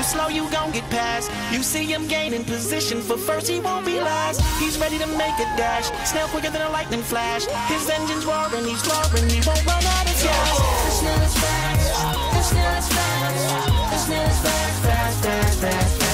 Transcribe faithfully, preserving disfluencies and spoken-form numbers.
slow, you gon' get past. You see him gaining position, for first he won't be last. He's ready to make a dash, snail quicker than a lightning flash. His engine's roaring, he's roaring, he won't run out of gas. The snail is fast, the snail is fast, the snail is fast, fast, fast, fast, fast.